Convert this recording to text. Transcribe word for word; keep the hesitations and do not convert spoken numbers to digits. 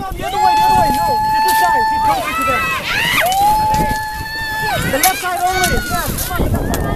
no, the other way, the other way. No, just this side. She's closer to them. The left side always. Yes, come on, the left side.